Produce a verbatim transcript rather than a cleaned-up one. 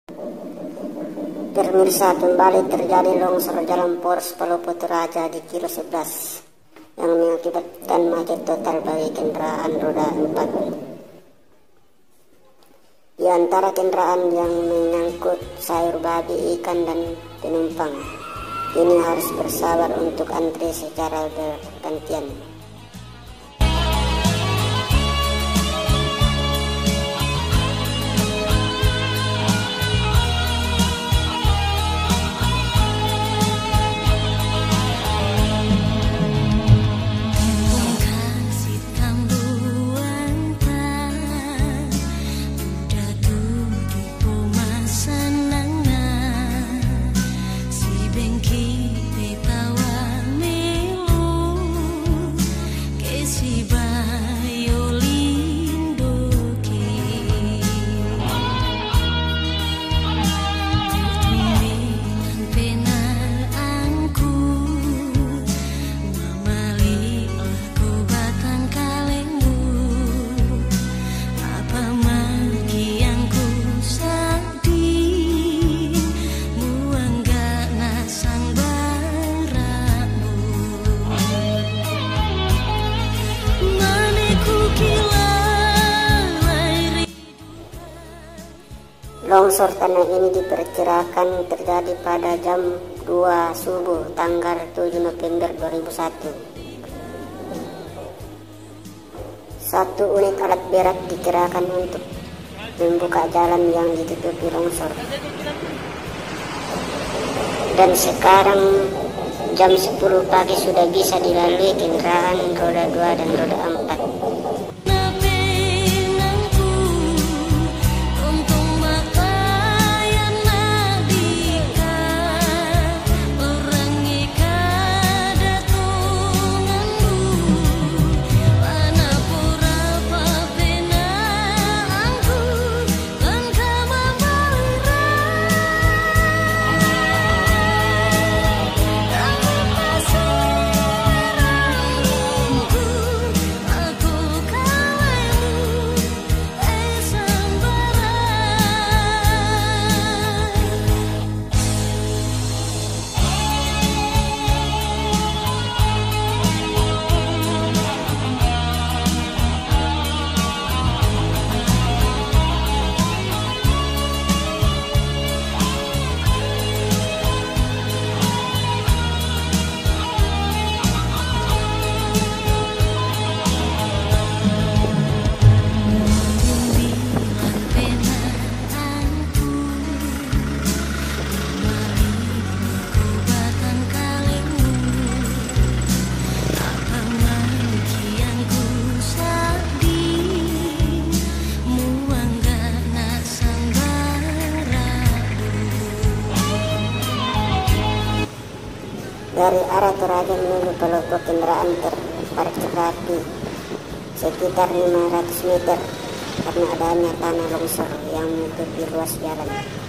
Pemirsa, kembali terjadi longsor jalan Poros Palopo Toraja di kilo sebelas yang mengakibatkan macet total bagi kendaraan roda empat. Di antara kendaraan yang menyangkut sayur babi, ikan, dan penumpang, ini harus bersabar untuk antri secara bergantian. Longsor tanah ini diperkirakan terjadi pada jam dua subuh tanggal tujuh November dua ribu satu. Satu unit alat berat dikerahkan untuk membuka jalan yang ditutupi longsor. Dan sekarang jam sepuluh pagi sudah bisa dilalui kendaraan roda dua dan roda empat. Dari arah Toraja menuju Palopo, kendaraan terparkir rapi sekitar lima ratus meter karena adanya tanah longsor yang menutupi ruas jalan.